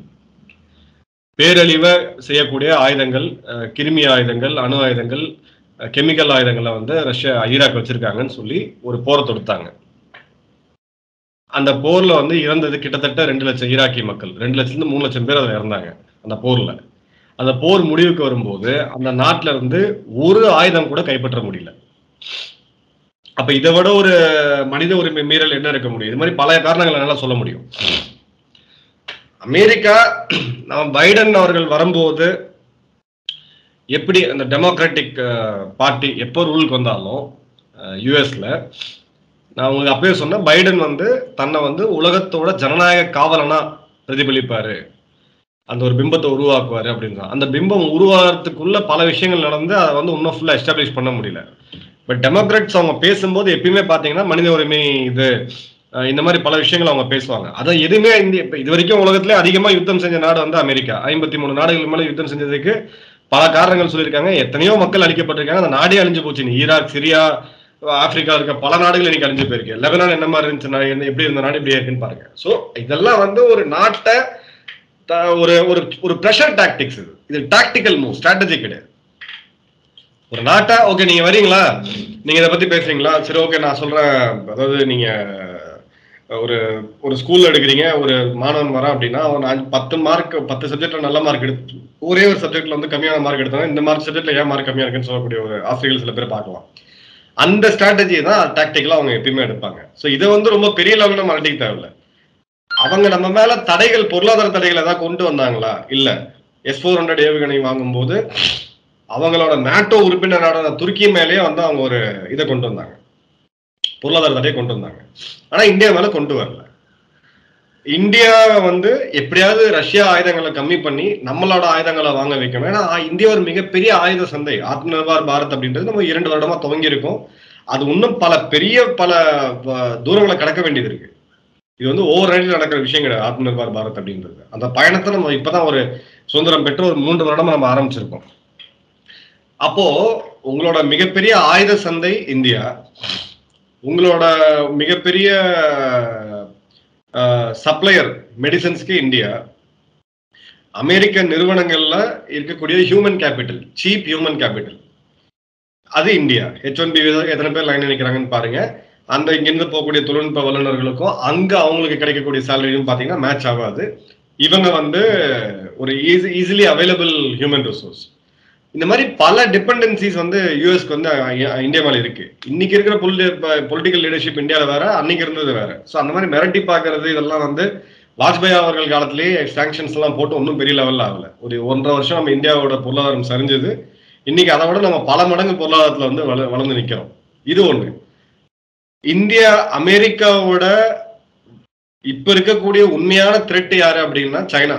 பேரழிவை செய்யக்கூடிய ஆயுதங்கள், கிருமி ஆயுதங்கள், அணு ஆயுதங்கள், கெமிக்கல் ஆயுதங்களை வந்து ஈராக் வச்சிருக்காங்கன்னு சொல்லி ஒரு போரை தொடுத்தாங்க. அந்த போர்ல வந்து இறந்தது கிட்டத்தட்ட 2 லட்சம் ஈராக்கி மக்கள். 2 லட்சத்துல 3 லட்சம் பேர் அதுல இறந்தாங்க அந்த போர்ல. அந்த போர் முடிவுக்கு வரும்போது அந்த நாட்டுல இருந்து ஒரு ஆயுதம் கூட கைப்பற்ற முடியல. அப்ப இதை விட ஒரு மனித உரிமை மீறல் என்ன இருக்க முடியும்? இது மாதிரி பல காரணங்கள் என்னால சொல்ல முடியும். அமெரிக்கா பைடன் அவர்கள் வரும்போது எப்படி அந்த டெமோக்ராட்டிக் பார்ட்டி எப்போ ரூலுக்கு வந்தாலும் யூஎஸ்ல, நான் உங்களுக்கு அப்பவே சொன்னேன், பைடன் வந்து தன்னை வந்து உலகத்தோட ஜனநாயக காவலனா பிரதிபலிப்பாரு, அந்த ஒரு பிம்பத்தை உருவாக்குவாரு அப்படின்னு. அந்த பிம்பம் உருவாகிறதுக்குள்ள பல விஷயங்கள் நடந்து அதை வந்து இன்னும் ஃபுல்லா எஸ்டாப்ளிஷ் பண்ண முடியல. பட் டெமோக்ராட்ஸ் அவங்க பேசும்போது எப்பயுமே பாத்தீங்கன்னா மனித உரிமை இது இந்த மாதிரி பல விஷயங்கள் அவங்க பேசுவாங்க. அதை எதுவுமே இது வரைக்கும் உலகத்திலே அதிகமா யுத்தம் செஞ்ச நாடு வந்து அமெரிக்கா. 53 நாடுகள் மேல யுத்தம் செஞ்சதுக்கு பல காரணங்கள் சொல்லியிருக்காங்க. எத்தனையோ மக்கள் அழிக்கப்பட்டிருக்காங்க. அந்த நாடே அழிஞ்சு போச்சு. ஈராக், சிரியா, ஆப்பிரிக்கா இருக்க பல நாடுகள் இன்னைக்கு அழிஞ்சு போயிருக்கு. லெபனான் என்ன மாதிரி இருந்துச்சு, எப்படி இருந்த நாடு இப்படி இருக்குன்னு பாருங்க. சோ இதெல்லாம் வந்து ஒரு நாட்டை ஒரு ஒரு ஒரு ப்ரெஷர் டாக்டிக்ஸ். இது டாக்டிக்கல் மூவ், ஸ்ட்ராட்டஜி கிடையாது. ஒரு நாட்டை ஓகே நீங்க வரீங்களா, நீங்க இதை பத்தி பேசுறீங்களா, சரி ஓகே நான் சொல்றேன். அதாவது நீங்க ஒரு ஒரு ஸ்கூல்ல எடுக்கிறீங்க, ஒரு மாணவன் வரான் அப்படின்னா அவன் 10 சப்ஜெக்ட்ல நல்ல மார்க் எடுத்து ஒரே ஒரு சப்ஜெக்ட்ல வந்து கம்மியான மார்க் எடுத்தாங்க, இந்த மார்க் சப்ஜெக்ட்ல ஏன் மார்க் கம்மியா இருக்குன்னு சொல்லக்கூடிய ஒரு ஆசிரியர்கள் சில பேர் பார்க்கலாம். அந்த ஸ்ட்ராட்டஜி தான் டாக்டிக்கலா அவங்க எப்பயுமே எடுப்பாங்க. ஸோ இதை வந்து ரொம்ப பெரிய லெவலில் நம்ம அழட்டிக்க தேவையில்ல. அவங்க நம்ம மேல தடைகள், பொருளாதார தடைகள் ஏதாவது கொண்டு வந்தாங்களா? இல்ல. S-400 ஏவுகணை வாங்கும்போது அவங்களோட நாட்டோ உறுப்பினர் நாடான துருக்கி மேலேயே வந்து அவங்க ஒரு இதை கொண்டு வந்தாங்க, பொருளாதார தடையை கொண்டு வந்தாங்க. ஆனா இந்தியா மேல கொண்டு வரல. இந்தியா வந்து எப்படியாவது ரஷ்யா ஆயுதங்களை கம்மி பண்ணி நம்மளோட ஆயுதங்களை வாங்க வைக்கணும். ஏன்னா இந்தியா ஒரு மிகப்பெரிய ஆயுத சந்தை. ஆத்ம நிர்பார் பாரத் அப்படின்றது நம்ம 2 வருடமா துவங்கி இருக்கோம். அது இன்னும் பல தூரங்களை கடக்க வேண்டியது இருக்கு. இது வந்து ஓவர் நைட்ல நடக்கிற விஷயம் கிடையாது ஆத்ம நிர்பார் பாரத் அப்படின்றது. அந்த பயணத்தை நம்ம இப்பதான் ஒரு சுதந்திரம் பெற்று ஒரு 3 வருடமா நம்ம ஆரம்பிச்சிருக்கோம். அப்போ உங்களோட மிகப்பெரிய ஆயுத சந்தை இந்தியா, உங்களோட மிகப்பெரிய சப்ளையர் மெடிசன்ஸ்க்கு இந்தியா, அமெரிக்க நிறுவனங்கள்ல இருக்கக்கூடிய human capital, cheap human capital அது இந்தியா. H-1B எத்தனை பேர் லைன் நினைக்கிறாங்கன்னு பாருங்க. அந்த இங்கிருந்து போகக்கூடிய தொழில்நுட்ப வல்லுநர்களுக்கும் அங்க அவங்களுக்கு கிடைக்கக்கூடிய சேலரியும் பாத்தீங்கன்னா மேட்ச் ஆகாது. இவங்க வந்து ஒரு ஈஸிலி அவைலபிள் ஹியூமன் ரிசோர்ஸ். இந்த மாதிரி பல டிபெண்டன்சிஸ் வந்து யூஎஸ்க்கு வந்து இந்தியா மேல இருக்கு. இன்னைக்கு இருக்கிற பொலிட்டிக்கல் லீடர்ஷிப் இந்தியாவில் வேற, அன்னைக்கு இருந்தது வேற. ஸோ அந்த மாதிரி மிரட்டி பார்க்கறது இதெல்லாம் வந்து வாஜ்பாய் அவர்கள் காலத்திலேயே சாங்ஷன்ஸ் எல்லாம் போட்டு ஒன்றும் பெரிய லெவலில் ஆகல. ஒரு 1.5 வருஷம் நம்ம இந்தியாவோட பொருளாதாரம் சரிஞ்சது. இன்னைக்கு அதை விட நம்ம பல மடங்கு பொருளாதாரத்துல வந்து வளர்ந்து நிற்கிறோம். இது ஒண்ணு. இந்தியா அமெரிக்காவோட இப்ப இருக்கக்கூடிய உண்மையான த்ரெட் யாரு அப்படின்னா சைனா.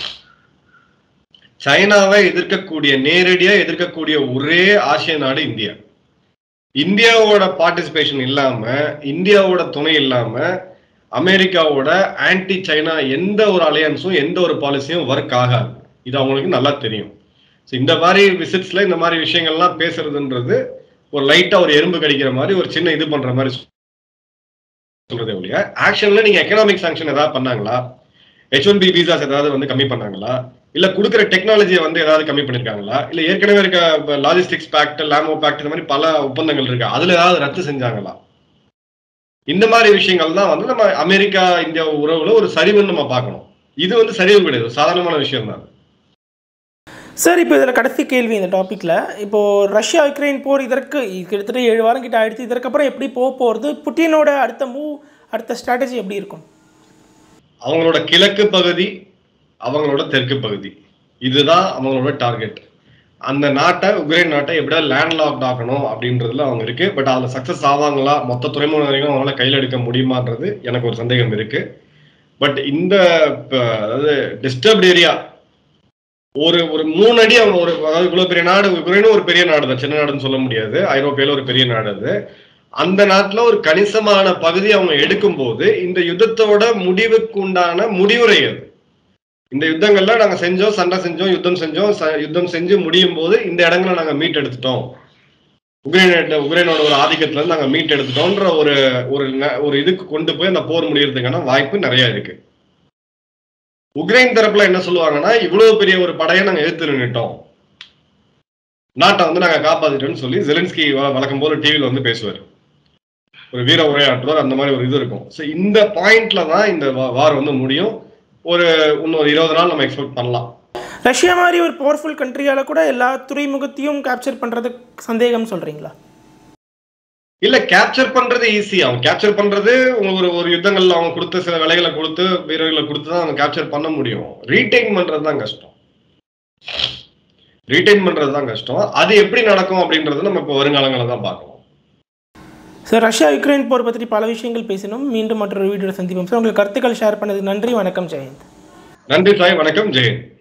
சைனாவை எதிர்க்கக்கூடிய, நேரடியா எதிர்க்கக்கூடிய ஒரே ஆசிய நாடு இந்தியா. இந்தியாவோட பார்ட்டிசிபேஷன் இல்லாம, இந்தியாவோட துணை இல்லாம அமெரிக்காவோட ஆன்டி சைனா எந்த ஒரு அலையன்ஸும் எந்த ஒரு பாலிசியும் ஒர்க் ஆகாது. இது அவங்களுக்கு நல்லா தெரியும். இந்த மாதிரி விசிட்ஸ்ல இந்த மாதிரி விஷயங்கள்லாம் பேசுறதுன்றது ஒரு லைட்டா ஒரு எறும்பு கடிக்கிற மாதிரி, ஒரு சின்ன இது பண்ற மாதிரி சொல்றதே ஒழிய ஆக்ஷன்ல நீங்க எக்கனாமிக் சாங்ஷன் ஏதாவது பண்ணாங்களா, H-1B விசாஸ் ஏதாவது வந்து கம்மி பண்ணாங்களா, இல்ல கொடுக்குற டெக்னாலஜியை வந்து ஏதாவது கம்மி பண்ணிருக்காங்களா, இல்ல ஏற்கனவே இருக்க லாஜிஸ்டிக்ஸ் பேக்ட், லாமோ பேக்ட், இந்த மாதிரி பல ஒப்பந்தங்கள் இருக்கு, அதுல ஏதாவது ரத்து செஞ்சாங்களா? இந்த மாதிரி விஷயங்கள் தான் வந்து நம்ம அமெரிக்கா இந்தியா உறவுல ஒரு சரிவுன்னு நம்ம பார்க்கணும். இது வந்து சரிவு கிடையாது, சாதாரணமான விஷயம் தான். சார், இப்போ இதில் கடைசி கேள்வி இந்த டாப்பிக்கில், இப்போது ரஷ்யா யுக்ரைன் போர் இதற்கு கிட்டத்தட்ட 7 வாரம் கிட்ட ஆயிடுச்சு. இதற்கப்புறம் எப்படி போகிறது? புட்டினோட அடுத்த ஸ்ட்ராட்டஜி எப்படி இருக்கும்? அவங்களோட கிழக்கு பகுதி, அவங்களோட தெற்கு பகுதி, இதுதான் அவங்களோட டார்கெட். அந்த நாட்டை, உக்ரைன் நாட்டை எப்படியாவது லேண்ட் லாக்ட் ஆக்கணும் அப்படின்றதுல அவங்க இருக்கு. பட் அதில் சக்சஸ் ஆவாங்களா, மொத்த துறைமுகம் வரைக்கும் அவங்களால கையில் எடுக்க முடியுமான்றது எனக்கு ஒரு சந்தேகம் இருக்கு. பட் இந்த அதாவது டிஸ்டர்ப்ட் ஏரியா ஒரு 3 அடி அவங்க அதாவது இவ்வளவு பெரிய நாடு, உக்ரைனும் ஒரு பெரிய நாடு தான், சின்ன நாடுன்னு சொல்ல முடியாது. ஐரோப்பியால ஒரு பெரிய நாடு அது. அந்த நாட்டுல ஒரு கணிசமான பகுதி அவங்க எடுக்கும் போது இந்த யுத்தத்தோட முடிவுக்கு உண்டான முடிவுரை அது. இந்த யுத்தங்கள்ல நாங்க செஞ்சோம், சண்டை செஞ்சோம், யுத்தம் செஞ்சு முடியும் போது இந்த இடங்களை நாங்க மீட் எடுத்துட்டோம், உக்ரைனோட ஒரு ஆதிக்கத்துல இருந்து நாங்க மீட் எடுத்துட்டோம்ன்ற ஒரு இதுக்கு கொண்டு போய் அந்த போர் முடியறதுக்கான வாய்ப்பு நிறைய இருக்கு. உக்ரைன் தரப்புல என்ன சொல்லுவாங்கன்னா, இவ்வளவு பெரிய ஒரு படையை நாங்க எதிர்த்து நின்னுட்டோம், நாட்டை வந்து நாங்க காப்பாத்திட்டோம்னு சொல்லி ஜெலன்ஸ்கி வழக்கம் போல டிவியில வந்து பேசுவார். ஒரு வீர உரையாற்றுவார், அந்த மாதிரி ஒரு இது இருக்கும். ஸோ இந்த பாயிண்ட்ல தான் இந்த வார் வந்து முடியும். ஒரு இன்னொரு 20 நாள் நம்ம எக்ஸ்பெக்ட் பண்ணலாம். ரஷ்யா மாதிரி ஒரு பவர்ஃபுல் கண்ட்ரியால கூட எல்லா துறைமுகத்தையும் கேப்சர் பண்றது சந்தேகம் சொல்றீங்களா? இல்ல, கேப்சர் பண்றது ஈஸி. அவங்க கேப்சர் பண்றது ஒரு யுத்தங்கள்ல அவங்க கொடுத்த சில விலைகளை கொடுத்து, வீரர்களை கொடுத்து தான் அவங்க கேப்சர் பண்ண முடியும். ரீடைன் பண்றது தான் கஷ்டம். ரீடைன் பண்றது தான் கஷ்டம். அது எப்படி நடக்கும் அப்படின்றது நம்ம இப்போ வருங்காலங்களில் தான் பார்க்கணும். சார், ரஷ்யா யுக்ரைன் போர் பற்றி பல விஷயங்கள் பேசினோம். மீண்டும் மற்றொரு வீடியோவில் சந்திப்போம் சார். உங்களுக்கு கருத்துக்கள் ஷேர் பண்ணதுக்கு நன்றி. வணக்கம். ஜெயந்த். நன்றி சாய். வணக்கம். ஜெயந்த்.